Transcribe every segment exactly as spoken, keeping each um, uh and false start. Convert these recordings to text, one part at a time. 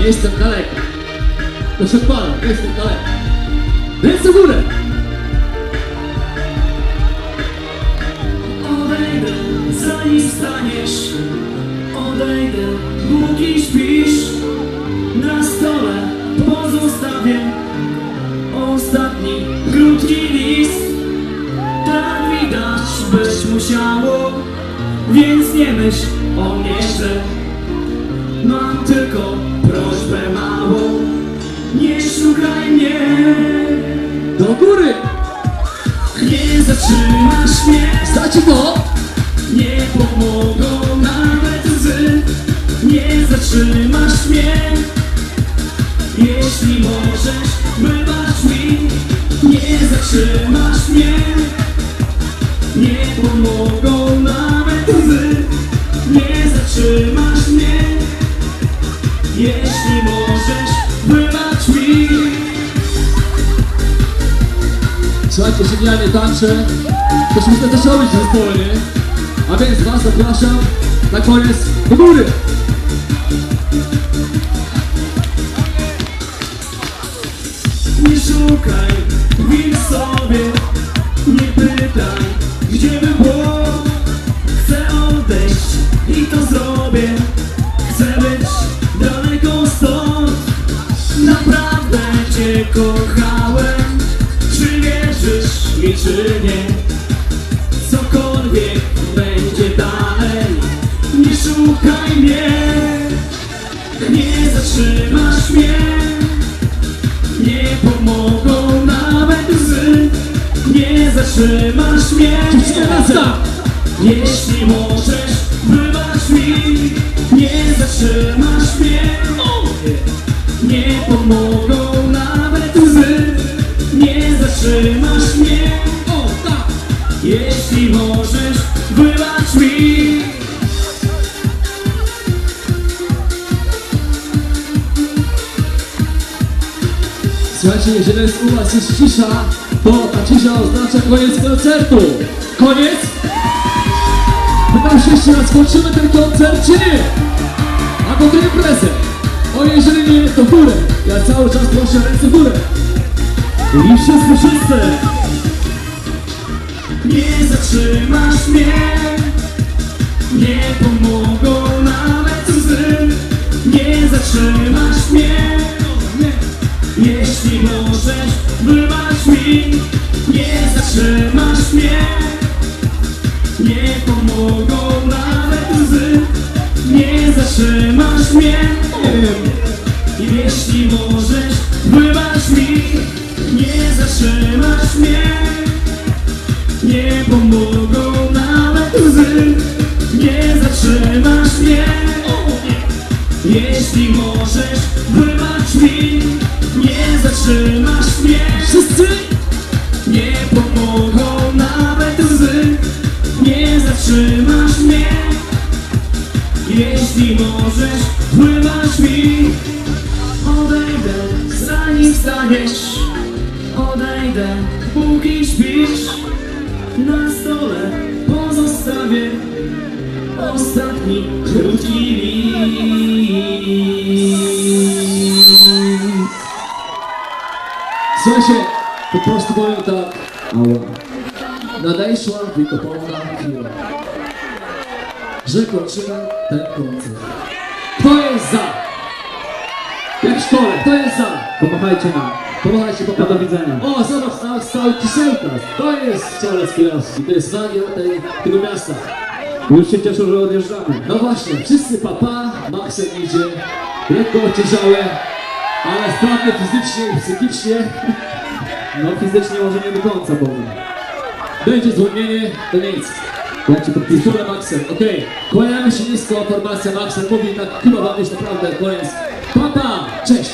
Jestem daleko. To się odpala, jestem daleko. Ręce w górę! Odejdę, zanim staniesz. Odejdę, póki śpisz. Na stole pozostawię ostatni krótki list. Tak widać być musiało, więc nie myśl o mnie, że mam tylko prośbę małą. Nie szukaj mnie. Do góry! Nie zatrzymasz mnie. Znacie to? Nie pomogą nawet łzy. Nie zatrzymasz mnie. Jeśli możesz, wybacz mi. Nie zatrzymasz mnie. Nie pomogą nawet łzy. Nie zatrzymasz mnie. Jeśli możesz, wybacz mi. Słuchajcie, genialnie tańczę. To się muszę też robić w zespole, nie? A więc was zapraszam na koniec do góry! Nie szukaj win sobie, nie pytaj, gdzie by było. Chcę odejść i to zrobię. Chcę być daleko stąd. Naprawdę cię kochałem. Czy wierzysz mi, czy nie? Cokolwiek będzie dalej, nie szukaj mnie. Nie zatrzymasz mnie. Nie pomogą nawet łzy. Nie zatrzymasz mnie. Jeśli możesz, wybacz mi. Nie zatrzymasz mnie. Nie pomogą nawet łzy. Nie zatrzymasz mnie. Jeśli możesz, wybacz mi. Słuchajcie, jeżeli jest u was jest cisza, to ta cisza oznacza koniec koncertu. Koniec? Pytam się jeszcze raz, kończymy ten koncert czy nie? A to ten prezent. O, jeżeli nie, to w górę. Ja cały czas proszę ręce w górę. I wszyscy, wszyscy. Nie zatrzymasz mnie. Nie pomogą nawet łzy. Nie zatrzymasz mnie. Jeśli możesz, wybacz mi. Nie zatrzymasz mnie. Nie pomogą nawet łzy. Nie zatrzymasz mnie. Jeśli możesz, wybacz mi. Nie zatrzymasz mnie. Nie pomogą nawet łzy. Nie zatrzymasz mnie. Jeśli możesz, wybacz mi. Nie zatrzymasz mnie. Wszyscy? Nie pomogą nawet łzy. Nie zatrzymasz mnie. Jeśli możesz, wybacz mi. Odejdę, zanim wstaniesz. Odejdę, póki śpisz. Na stole pozostawię ostatni krótki list. Słuchajcie, po prostu powiem tak. Nadejszła wiekopomna chwila, że kończymy ten koncert. Kto jest za? Jak w szkole, kto jest za? Pomachajcie nam. Pomachajcie, pomachajcie. Do widzenia. O, zobacz, na stał Kiselka. To jest Charles Pilarski, to jest magia tej, tego miasta. Już się cieszą, że odjeżdżamy. No właśnie, wszyscy papa, Maxem idzie, lekko ociężałe, ale sprawny fizycznie i psychicznie. No fizycznie może nie do końca powiem. Będzie zwolnienie, to nic. Ja ci podpiszę. Kultura Maxem, okej. Okay. Kłaniamy się nisko, formacja Maxem mówi tak, chyba wam jest naprawdę koniec. Papa, cześć!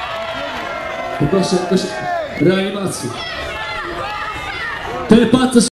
Poproszę jakąś reanimację. Telepatia